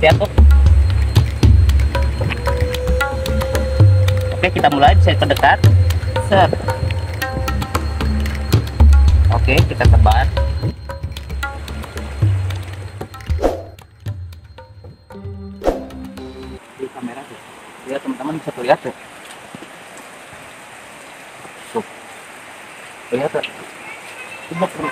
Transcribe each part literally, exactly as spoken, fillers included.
ya tuh. Oke, kita mulai, bisa terdekat. Set. Oke, kita tebar. Di kamera tuh. Lihat teman-teman, bisa lihat tuh. Tuh. Lihat tuh. Coba tuh.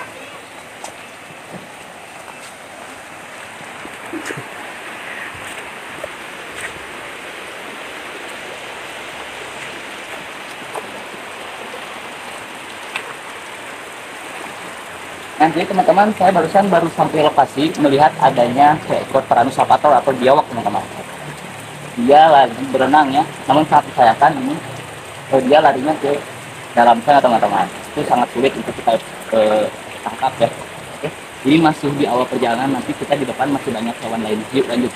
Nah, jadi teman-teman, saya barusan baru sampai lokasi melihat adanya seekor Paranusapator atau biawak, teman-teman. Dia lagi berenang ya, namun sangat disayangkan ini eh, dia larinya ke dalam sana, teman-teman. Itu sangat sulit untuk kita eh, tangkap ya. Oke. Jadi masih di awal perjalanan, nanti kita di depan masih banyak hewan lain. Yuk lanjut.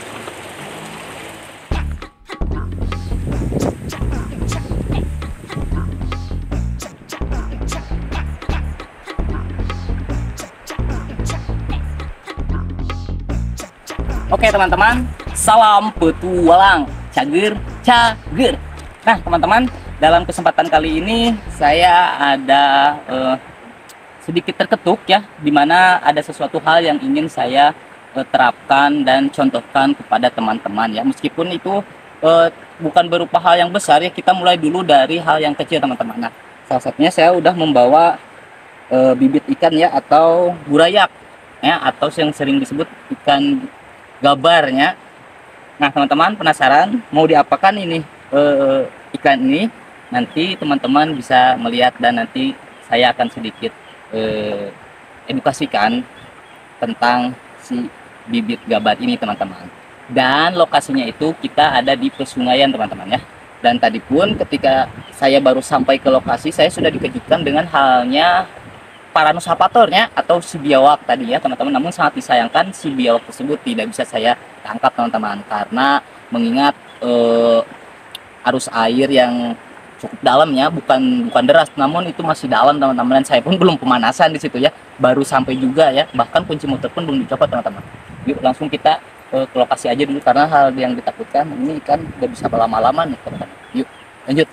Oke teman-teman, salam petualang, cager, cager. Nah teman-teman, dalam kesempatan kali ini saya ada eh, sedikit terketuk ya, dimana ada sesuatu hal yang ingin saya eh, terapkan dan contohkan kepada teman-teman ya. Meskipun itu eh, bukan berupa hal yang besar ya, kita mulai dulu dari hal yang kecil teman-teman. Nah, salah satunya saya udah membawa eh, bibit ikan ya, atau burayak ya, atau yang sering disebut ikan gabarnya. Nah teman-teman, penasaran mau diapakan ini eh, ikan ini? Nanti teman-teman bisa melihat dan nanti saya akan sedikit eh, edukasikan tentang si bibit gabar ini teman-teman. Dan lokasinya itu kita ada di Pesungaian teman-teman ya. Dan tadi pun ketika saya baru sampai ke lokasi, saya sudah dikejutkan dengan halnya Paranusapatornya atau si biawak tadi ya teman-teman. Namun sangat disayangkan si biawak tersebut tidak bisa saya tangkap teman-teman, karena mengingat eh, arus air yang cukup dalam ya, bukan bukan deras, namun itu masih dalam teman-teman. Dan saya pun belum pemanasan di situ ya, baru sampai juga ya, bahkan kunci motor pun belum dicopot teman-teman. Yuk langsung kita eh, ke lokasi aja dulu, karena hal yang ditakutkan ini kan udah bisa berlama-lama nih teman-teman. Yuk lanjut.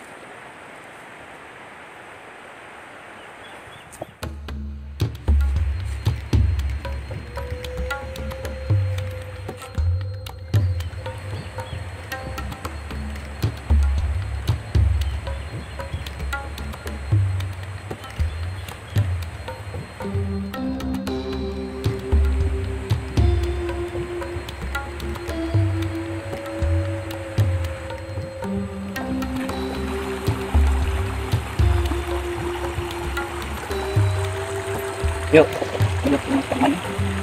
Yuk, yuk teman-teman.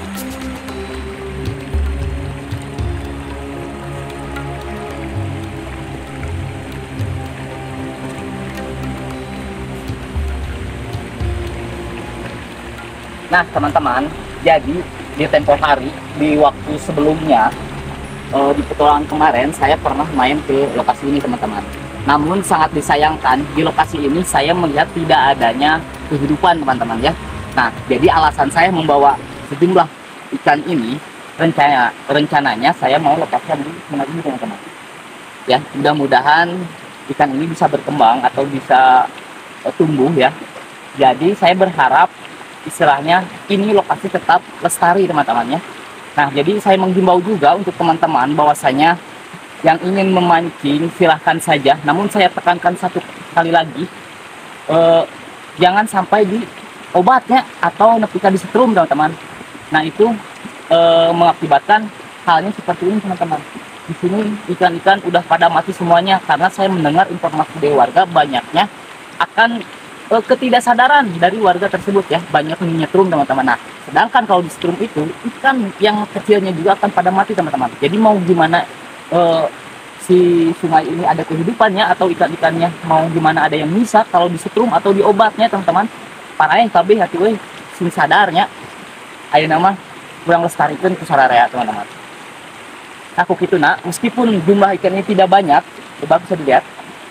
Nah teman-teman, jadi di tempo hari, di waktu sebelumnya, eh, di petualangan kemarin saya pernah main ke lokasi ini teman-teman. Namun sangat disayangkan, di lokasi ini saya melihat tidak adanya kehidupan teman-teman ya. Nah, jadi alasan saya membawa sejumlah ikan ini, rencana rencananya saya mau lepaskan di sungai ini teman-teman. Ya, mudah-mudahan ikan ini bisa berkembang atau bisa uh, tumbuh ya. Jadi saya berharap istilahnya ini lokasi tetap lestari teman-teman ya. Nah, jadi saya menghimbau juga untuk teman-teman bahwasanya yang ingin memancing silahkan saja. Namun saya tekankan satu kali lagi, uh, jangan sampai di obatnya atau nepika di setrum teman-teman. Nah itu e, mengakibatkan halnya seperti ini teman-teman. Di sini ikan-ikan udah pada mati semuanya, karena saya mendengar informasi dari warga banyaknya akan e, ketidaksadaran dari warga tersebut ya, banyak menyetrum teman-teman. Nah sedangkan kalau di setrum itu ikan yang kecilnya juga akan pada mati teman-teman. Jadi mau gimana e, si sungai ini ada kehidupannya atau ikan-ikannya mau gimana ada yang bisa kalau di setrum atau di obatnya teman-teman. Paraeng kabeh hati we sing sadarnya ayeuna mah kurang lestarikan ku sararea teman-teman. Aku gitu nak, meskipun jumlah ikannya tidak banyak, coba bisa dilihat.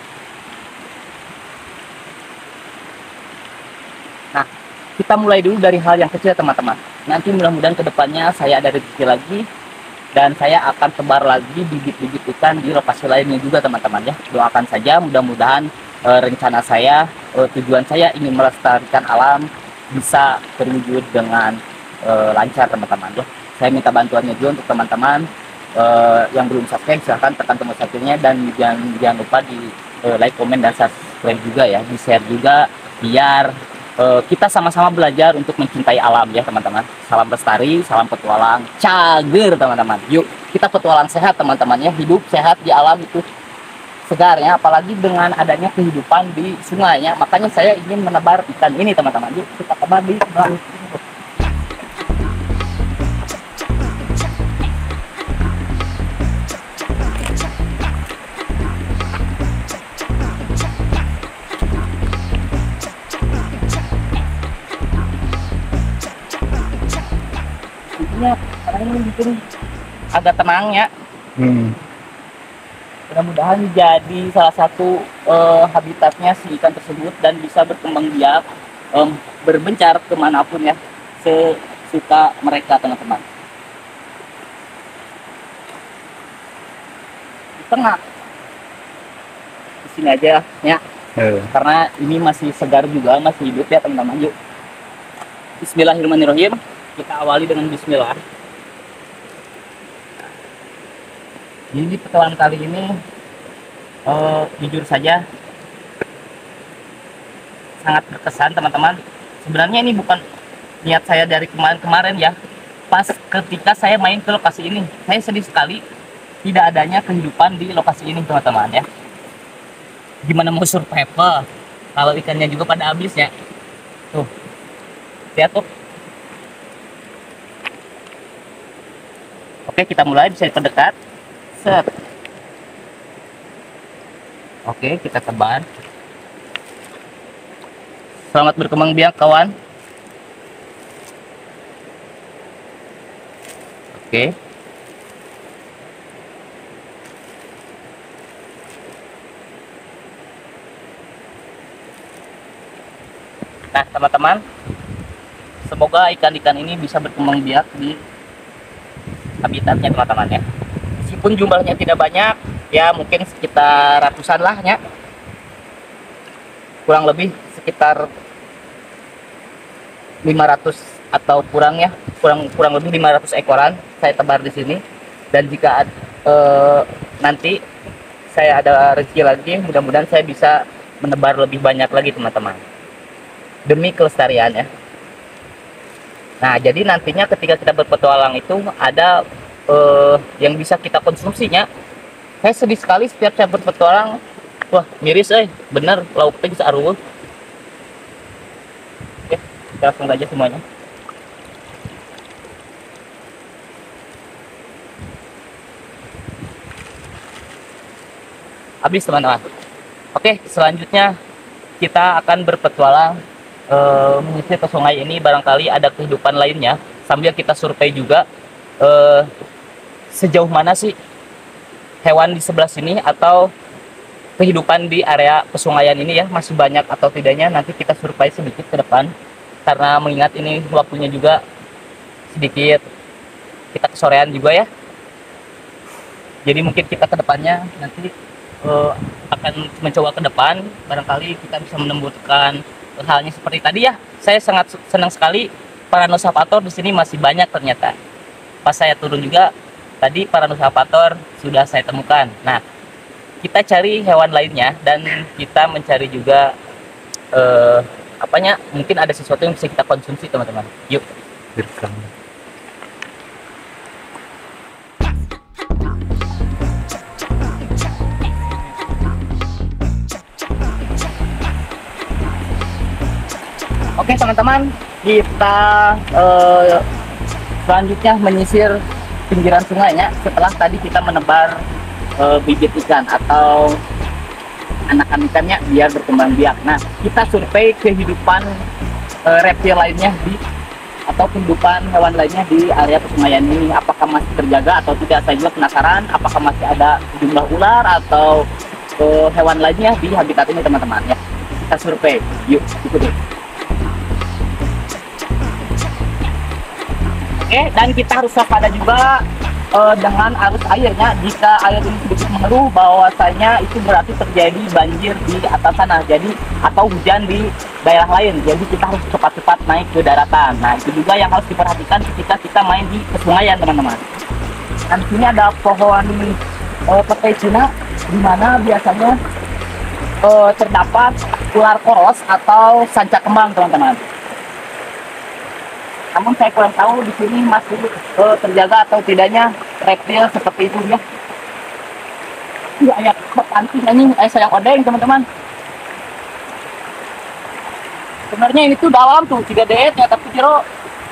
Nah, kita mulai dulu dari hal yang kecil teman-teman. Nanti mudah-mudahan kedepannya saya ada rezeki lagi dan saya akan tebar lagi bibit-bibit ikan di lokasi lainnya juga teman-teman ya. Doakan saja mudah-mudahan e, rencana saya, e, tujuan saya ingin melestarikan alam bisa terwujud dengan e, lancar teman-teman ya. Saya minta bantuannya juga untuk teman-teman e, yang belum subscribe, silahkan tekan tombol subscribe-nya, dan jangan, jangan lupa di e, like, komen, dan subscribe juga ya, di share juga biar Uh, kita sama-sama belajar untuk mencintai alam ya teman-teman. Salam lestari, salam petualang, cager teman-teman. Yuk kita petualang sehat teman-teman ya. Hidup sehat di alam itu segar ya, apalagi dengan adanya kehidupan di sungainya. Makanya saya ingin menebar ikan ini teman-teman. Yuk kita tebar di sungai. Karena ini bikin agak tenang ya. hmm. Mudah-mudahan jadi salah satu uh, habitatnya si ikan tersebut dan bisa berkembang biak, um, berbencar kemanapun ya, sesuka mereka teman-teman. Di tengah di sini aja ya, hmm. karena ini masih segar juga, masih hidup ya teman-teman. Yuk Bismillahirrahmanirrahim. Kita awali dengan bismillah. Jadi petualang kali ini uh, jujur saja sangat berkesan teman-teman. Sebenarnya ini bukan niat saya dari kemarin-kemarin ya. Pas ketika saya main ke lokasi ini, saya sedih sekali tidak adanya kehidupan di lokasi ini teman-teman ya. Gimana mau survive kalau ikannya juga pada habis ya. Tuh, lihat tuh. Oke, kita mulai, bisa terdekat. Set. Oke, kita tebar. Selamat berkembang biak kawan. Oke. Nah teman-teman, semoga ikan-ikan ini bisa berkembang biak di habitatnya teman-teman ya. Meskipun jumlahnya tidak banyak ya, mungkin sekitar ratusan lah ya, kurang lebih sekitar lima ratus atau kurang ya, kurang kurang lebih lima ratus ekoran saya tebar di sini. Dan jika eh, nanti saya ada rezeki lagi, mudah-mudahan saya bisa menebar lebih banyak lagi teman-teman, demi kelestarian ya. Nah, jadi nantinya ketika kita berpetualang itu ada uh, yang bisa kita konsumsinya. Saya sedih sekali setiap saya berpetualang, wah miris eh, bener lauk teh bisa aruh. Oke, kita langsung aja semuanya. Habis teman-teman. Oke, selanjutnya kita akan berpetualang Uh, menyisir ke sungai ini, barangkali ada kehidupan lainnya, sambil kita survei juga uh, sejauh mana sih hewan di sebelah sini atau kehidupan di area pesungaian ini ya, masih banyak atau tidaknya. Nanti kita survei sedikit ke depan, karena mengingat ini waktunya juga sedikit kita kesorean juga ya. Jadi mungkin kita ke depannya nanti uh, akan mencoba ke depan, barangkali kita bisa menemukan halnya seperti tadi ya. Saya sangat senang sekali Paranosapator di sini masih banyak ternyata. Pas saya turun juga tadi Paranosapator sudah saya temukan. Nah, kita cari hewan lainnya dan kita mencari juga eh, apanya, mungkin ada sesuatu yang bisa kita konsumsi teman-teman. Yuk. Oke teman-teman, kita uh, selanjutnya menyisir pinggiran sungainya. Setelah tadi kita menebar uh, bibit ikan atau anakan ikannya biar berkembang biak. Nah, kita survei kehidupan uh, reptil lainnya di atau kehidupan hewan lainnya di area pesungaian ini. Apakah masih terjaga atau tidak? Saya juga penasaran. Apakah masih ada jumlah ular atau uh, hewan lainnya di habitat ini teman-teman ya. Kita survei. Yuk, ikuti. Oke, dan kita harus waspada juga eh, dengan arus airnya. Jika air ini sedikit mengeluh, bahwasanya itu berarti terjadi banjir di atas sana, jadi atau hujan di daerah lain. Jadi kita harus cepat-cepat naik ke daratan. Nah, itu juga yang harus diperhatikan ketika kita main di Kesungaian, teman-teman. Dan di sini ada pohon eh, petai Cina, di mana biasanya eh, terdapat ular poros atau sanca kembang, teman-teman. Namun saya kurang tahu di sini masih uh, terjaga atau tidaknya reptil seperti itu ya. Iya, ayat anting ini eh sayang odeng, teman-teman. Sebenarnya ini tuh dalam tuh tiga deet ya, tapi jero.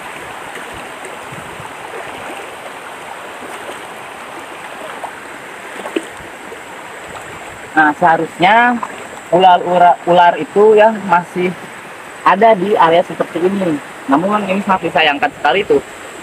Nah, seharusnya ular-ular ular itu ya masih ada di area seperti ini. Namun ini sangat disayangkan sekali tuh.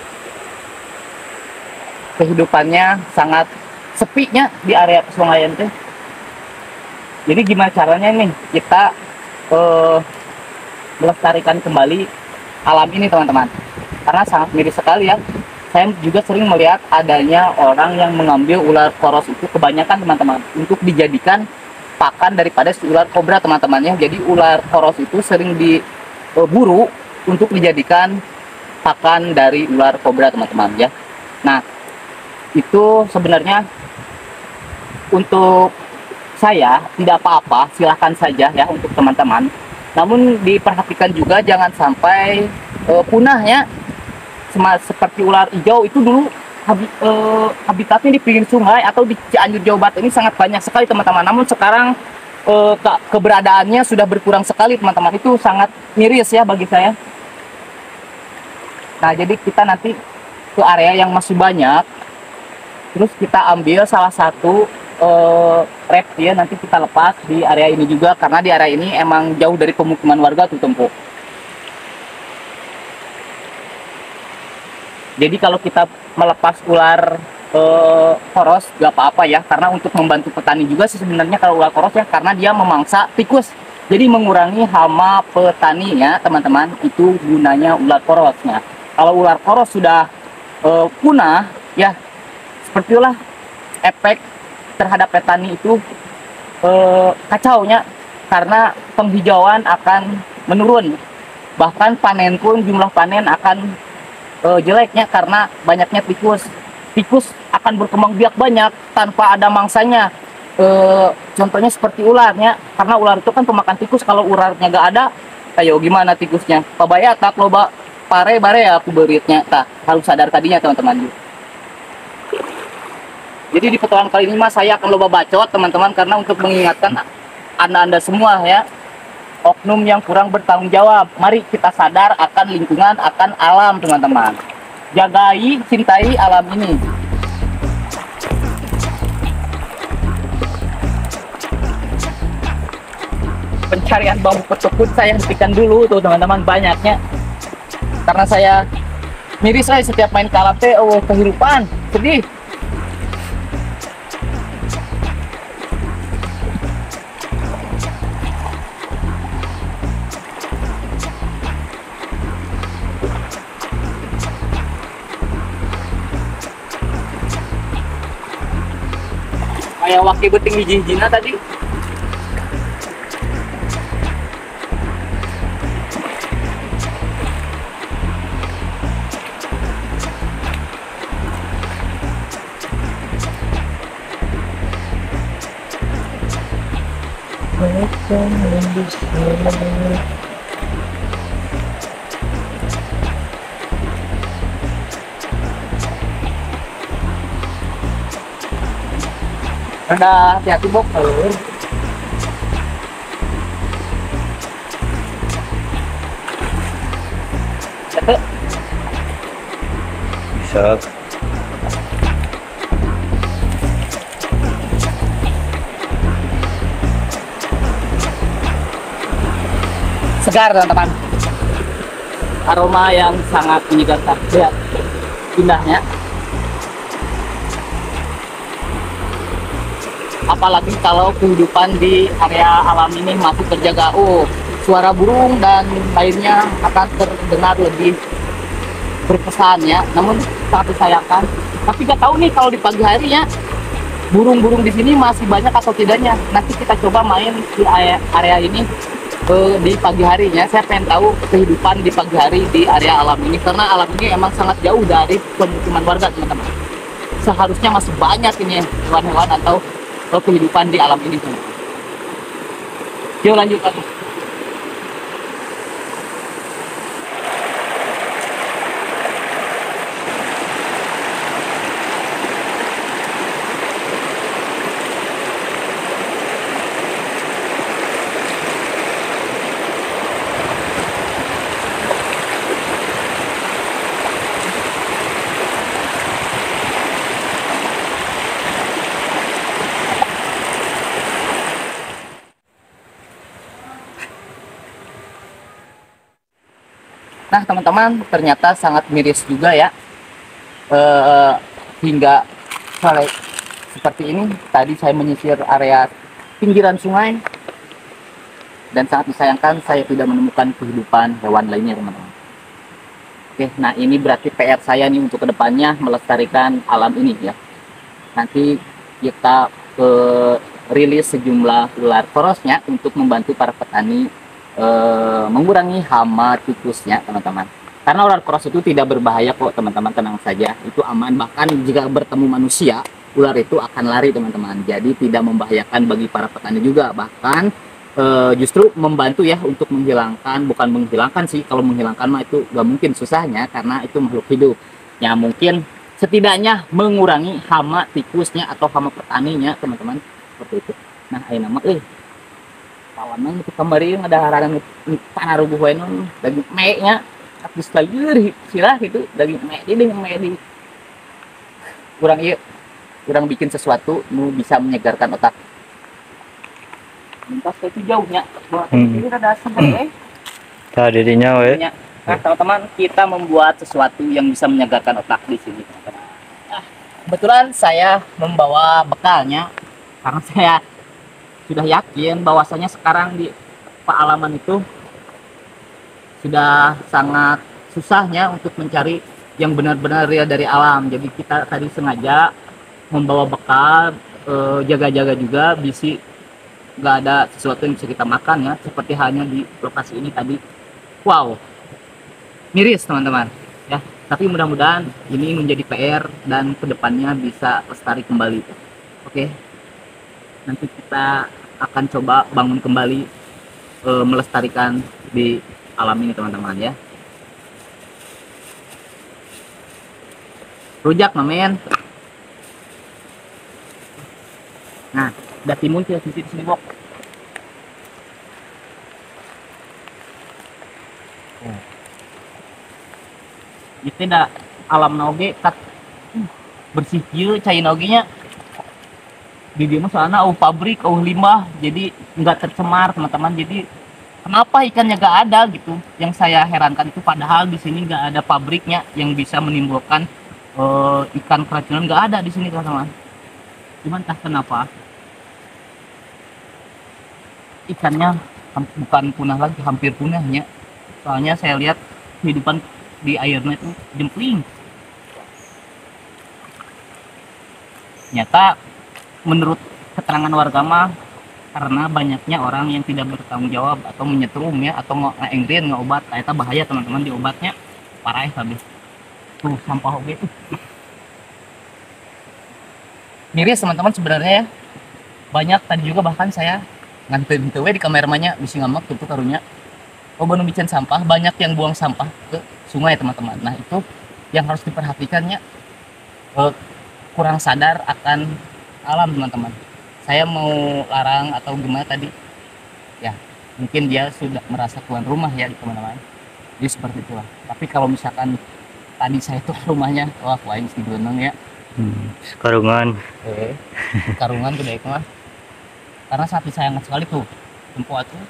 Kehidupannya sangat sepinya di area Kesungaian tuh. Jadi gimana caranya nih kita eh, melestarikan kembali alam ini, teman-teman? Karena sangat miris sekali ya. Saya juga sering melihat adanya orang yang mengambil ular poros itu, kebanyakan teman-teman, untuk dijadikan pakan daripada si ular kobra, teman-temannya. Jadi ular poros itu sering diburu untuk dijadikan pakan dari ular kobra, teman-teman ya. Nah, itu sebenarnya untuk saya tidak apa-apa, silahkan saja ya untuk teman-teman. Namun diperhatikan juga jangan sampai uh, punah ya. Sem seperti ular hijau itu dulu habi uh, habitatnya di pinggir sungai atau di Cianjur, Jawa Barat ini sangat banyak sekali, teman-teman. Namun sekarang uh, ke keberadaannya sudah berkurang sekali, teman-teman. Itu sangat miris ya bagi saya. Nah, jadi kita nanti ke area yang masih banyak, terus kita ambil salah satu uh, reptil, nanti kita lepas di area ini juga, karena di area ini emang jauh dari pemukiman warga tuh, Tempo. Jadi kalau kita melepas ular uh, poros gak apa-apa ya, karena untuk membantu petani juga sih sebenarnya kalau ular poros ya, karena dia memangsa tikus. Jadi mengurangi hama petani ya, teman-teman. Itu gunanya ular porosnya. Kalau ular poros sudah uh, punah ya, seperti itulah efek terhadap petani itu uh, kacaunya, karena penghijauan akan menurun, bahkan panen pun jumlah panen akan uh, jeleknya karena banyaknya tikus. Tikus akan berkembang biak banyak tanpa ada mangsanya. Uh, contohnya seperti ularnya, karena ular itu kan pemakan tikus. Kalau ularnya gak ada, ayo gimana tikusnya? Pabaya tak loba pare bare ya aku beritnya, tak harus sadar tadinya, teman-teman. Jadi di petualangan kali ini mas saya akan loba bacot, teman-teman, karena untuk mengingatkan anda-anda semua ya, oknum yang kurang bertanggung jawab. Mari kita sadar akan lingkungan, akan alam, teman-teman. Jagai, cintai alam ini. Pencarian bambu petukut saya hentikan dulu tuh, teman-teman, banyaknya. Karena saya miris saya setiap main ke alam teh, oh kehidupan sedih. Kayak wakil beting hiji-hijina tadi. Ada hati-hati bok. Bisa. Segar, teman-teman. Aroma yang sangat menyegarkan. Lihat indahnya. Apalagi kalau kehidupan di area alam ini masih terjaga. Oh, suara burung dan lainnya akan terdengar lebih berkesan ya. Namun sangat disayangkan Tapi nggak tahu nih kalau di pagi hari ya burung-burung di sini masih banyak atau tidaknya. Nanti kita coba main di area, area ini eh, di pagi harinya. Saya pengen tahu kehidupan di pagi hari di area alam ini, karena alam ini emang sangat jauh dari pemukiman warga teman-teman. Seharusnya masih banyak ini hewan-hewan atau eh, kehidupan di alam ini teman-teman. Yuk lanjut lagi. Nah teman-teman, ternyata sangat miris juga ya, eh, hingga sore seperti ini. Tadi saya menyisir area pinggiran sungai dan sangat disayangkan saya tidak menemukan kehidupan hewan lainnya teman-teman. Oke, nah ini berarti P R saya nih untuk kedepannya melestarikan alam ini ya. Nanti kita eh, rilis sejumlah ular korosnya untuk membantu para petani Uh, mengurangi hama tikusnya teman-teman, karena ular koros itu tidak berbahaya kok teman-teman, tenang saja, itu aman. Bahkan jika bertemu manusia, ular itu akan lari teman-teman, jadi tidak membahayakan bagi para petani juga, bahkan uh, justru membantu ya untuk menghilangkan, bukan menghilangkan sih, kalau menghilangkan mah itu gak mungkin, susahnya karena itu makhluk hidup ya, mungkin setidaknya mengurangi hama tikusnya atau hama petaninya teman-teman, seperti itu. Nah ini nama eh kawanan itu kemarin ada hararan tanah rubuh wenon daging me-nya habis lagi silah itu daging me di dengan me di kurang iya kurang bikin sesuatu nu bisa menyegarkan otak. Lintas itu jauhnya buat Hmm. ini ada sampai Tadi dinya we. eh nah teman-teman, kita membuat sesuatu yang bisa menyegarkan otak di sini teman-teman. Nah, kebetulan saya membawa bekalnya karena saya sudah yakin bahwasanya sekarang di pealaman itu sudah sangat susahnya untuk mencari yang benar-benar real dari alam. Jadi kita tadi sengaja membawa bekal, eh, jaga-jaga juga bisi nggak ada sesuatu yang bisa kita makan ya, seperti halnya di lokasi ini tadi. Wow, miris teman-teman ya. Tapi mudah-mudahan ini menjadi P R dan kedepannya bisa lestari kembali. Oke, nanti kita akan coba bangun kembali, e, melestarikan di alam ini teman-teman ya. Rujak mamen. Nah, udah timun kita sisi di sini bok. Oh. Itu dah alam naoge tak uh, bersih kieu cai naoge nya. Di dia soalnya oh pabrik oh limbah, jadi nggak tercemar teman-teman. Jadi kenapa ikannya nggak ada gitu? Yang saya herankan itu padahal di sini nggak ada pabriknya yang bisa menimbulkan uh, ikan keracunan, nggak ada di sini teman-teman. Cuman entah kenapa ikannya bukan punah lagi, hampir punahnya. Soalnya saya lihat kehidupan di airnya itu jempling. Nyata menurut keterangan warga mah karena banyaknya orang yang tidak bertanggung jawab atau menyetrum ya, atau nge-engrin ngeobat, ternyata bahaya teman-teman, di obatnya parah ya habis. Tuh sampah oge tuh. Miris teman-teman sebenarnya ya. Banyak tadi juga bahkan saya nganterin tewe di kameranya bisa ngamak tuh karunya. Oh banu bikin sampah, banyak yang buang sampah ke sungai teman-teman. Nah itu yang harus diperhatikannya, eh, kurang sadar akan alam teman-teman. Saya mau larang atau gimana tadi ya, mungkin dia sudah merasa tuan rumah ya di teman-teman, jadi seperti itulah. Tapi kalau misalkan tadi saya tuh rumahnya, wah lain sih gunung ya. Hmm. Karungan. Eh, karungan tuh deh mah, karena sapi sayang sekali tuh tempat tuh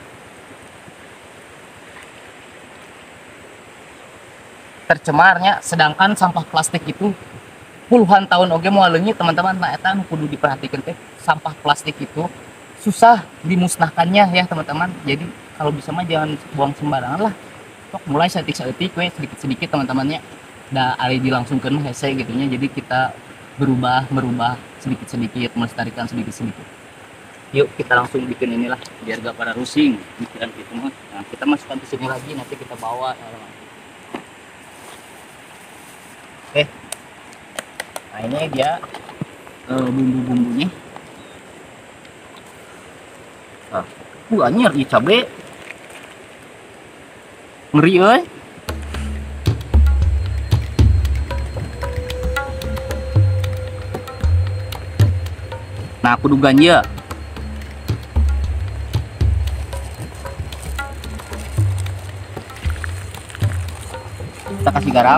tercemarnya, sedangkan sampah plastik itu puluhan tahun oge mau leungit teman-teman. Nah eta nu kudu diperhatikan teh, sampah plastik itu susah dimusnahkannya ya teman-teman. Jadi kalau bisa mah jangan buang sembarangan lah, tok mulai saeutik-saeutik we sedikit-sedikit teman-temannya, da ari dilangsungkeun hese gitunya. Jadi kita berubah berubah sedikit-sedikit, melestarikan sedikit-sedikit. Yuk kita langsung bikin inilah biar gak pada rusing pikiran kita mah. Nah, kita masukkan ke sini lagi, nanti kita bawa. Oke, nah ini dia uh, bumbu-bumbunya. Nah, uh, anjir, ieu cabe ngeri euy. Nah, kudu ganja. Kita kasih garam.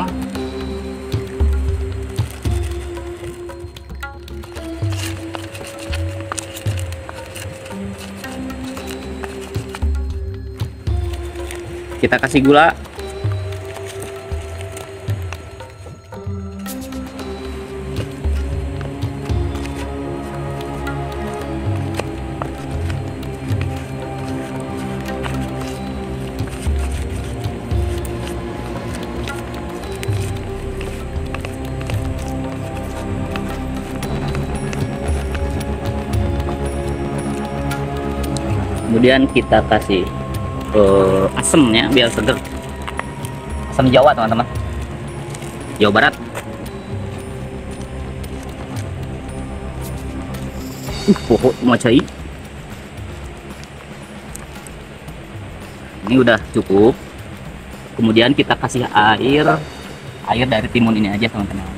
Kita kasih gula. Kemudian kita kasih uh, asemnya biar seger. Asam Jawa teman-teman, Jawa Barat. Uh, pokok macai. Ini udah cukup. Kemudian kita kasih air, air dari timun ini aja teman-teman.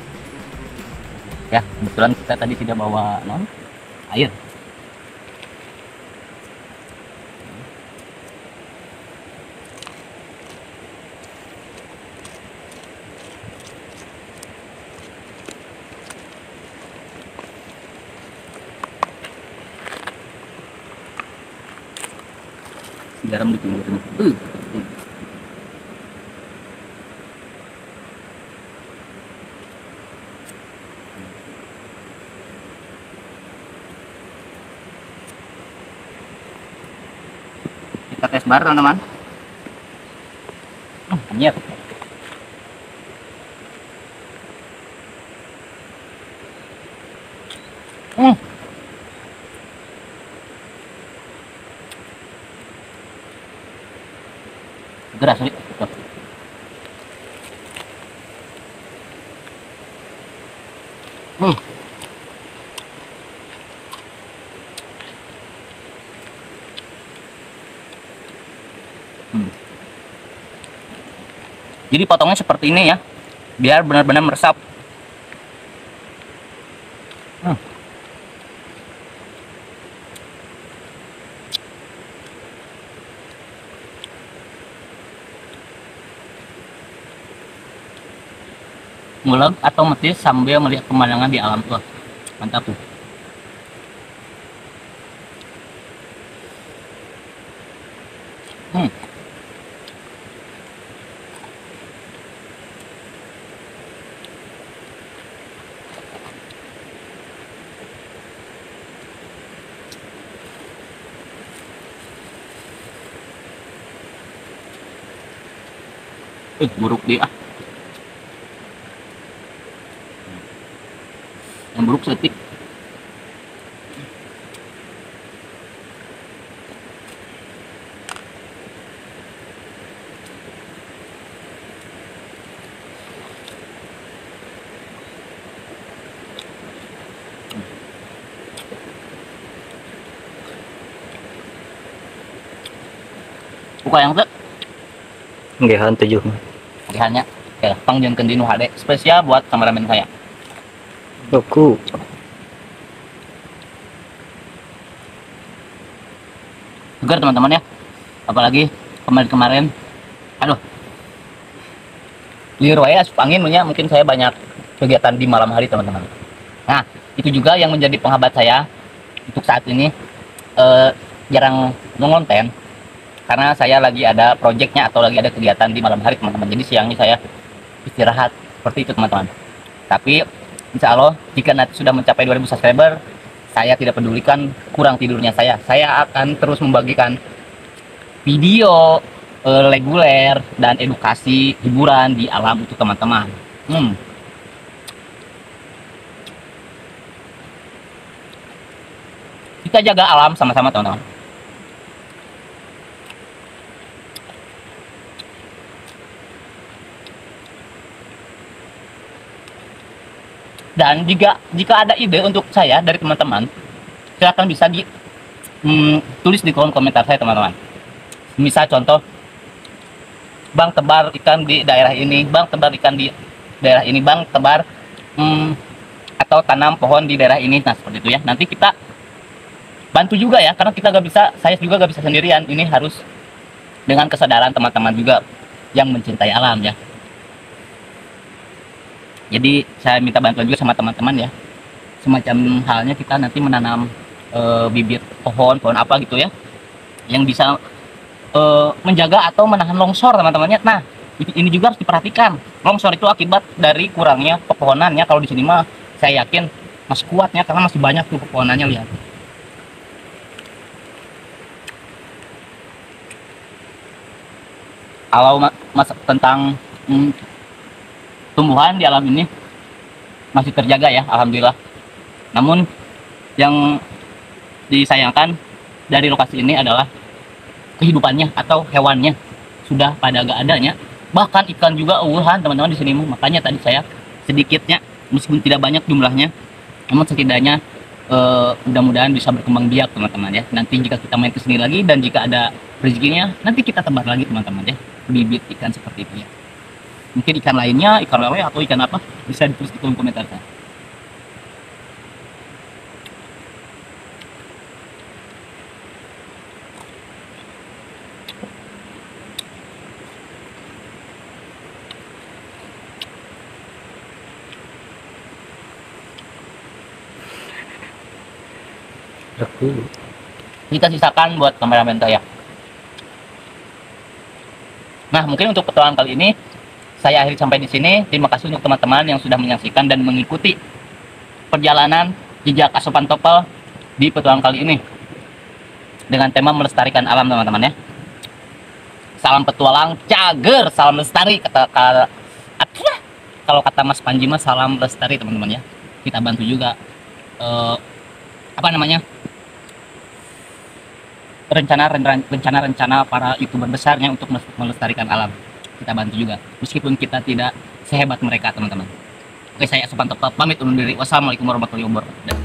Ya, kebetulan kita tadi tidak bawa non air. Garam di pinggirnya. Uh. Kita tes bar teman-teman. Hmm, anjir. Hmm. Geras nih. Hmm. Hmm. Jadi potongnya seperti ini ya, biar benar-benar meresap. Hmm. Nguleg atau metis sambil melihat pemandangan di alam tuh, mantap tuh. Hmm. Eh, buruk dia. Yang buruk setik. Buka yang tuh Ngehan tujuh. lihatnya ya pangjengkeun di nu H D spesial buat kameramen saya. Aku Segar teman-teman ya, apalagi kemarin-kemarin aduh liur wae asup angin punya, mungkin saya banyak kegiatan di malam hari teman-teman. Nah itu juga yang menjadi penghambat saya untuk saat ini eh, jarang ngonten, karena saya lagi ada projectnya atau lagi ada kegiatan di malam hari teman-teman, jadi siangnya saya istirahat seperti itu teman-teman. Tapi insya Allah jika nanti sudah mencapai dua ribu subscriber, saya tidak pedulikan kurang tidurnya saya saya akan terus membagikan video eh, reguler dan edukasi hiburan di alam untuk teman-teman. hmm. Kita jaga alam sama-sama teman-teman. Dan jika jika ada ide untuk saya dari teman-teman, silakan bisa di hmm, tulis di kolom komentar saya teman-teman. Misal contoh, Bang tebar ikan di daerah ini, Bang tebar ikan di daerah ini, Bang tebar hmm, atau tanam pohon di daerah ini. Nah seperti itu ya. Nanti kita bantu juga ya, karena kita gak bisa, saya juga gak bisa sendirian. Ini harus dengan kesadaran teman-teman juga yang mencintai alam ya. Jadi saya minta bantuan juga sama teman-teman ya, semacam halnya kita nanti menanam e, bibit pohon pohon apa gitu ya, yang bisa e, menjaga atau menahan longsor teman-temannya. Nah ini juga harus diperhatikan, longsor itu akibat dari kurangnya pepohonannya. Kalau di sini mah saya yakin masih kuatnya karena masih banyak tuh pepohonannya, lihat. Kalau mas tentang hmm, tumbuhan di alam ini masih terjaga ya, alhamdulillah. Namun yang disayangkan dari lokasi ini adalah kehidupannya atau hewannya sudah pada gak adanya. Bahkan ikan juga uwuhan teman-teman di sini. Makanya tadi saya sedikitnya, meskipun tidak banyak jumlahnya, namun setidaknya eh, mudah-mudahan bisa berkembang biak teman-teman ya. Nanti jika kita main ke sini lagi dan jika ada rezekinya, nanti kita tebar lagi teman-teman ya, bibit ikan seperti itu ya. Mungkin ikan lainnya, ikan lele atau ikan apa, bisa ditulis di kolom komentar saya. Beku. Kita sisakan buat kameramen saya. Nah, mungkin untuk petualangan kali ini saya akhiri sampai di sini. Terima kasih untuk teman-teman yang sudah menyaksikan dan mengikuti perjalanan jejak asupan topel di petualangan kali ini dengan tema melestarikan alam teman-teman ya. Salam petualang cager, salam lestari kata, kata kalau kata Mas Panji mah salam lestari teman-teman ya. Kita bantu juga eh, apa namanya? rencana-rencana para youtuber besarnya untuk melestarikan alam. Kita bantu juga meskipun kita tidak sehebat mereka teman-teman. Oke, saya Asupan Topel pamit undur diri. Wassalamualaikum warahmatullahi wabarakatuh.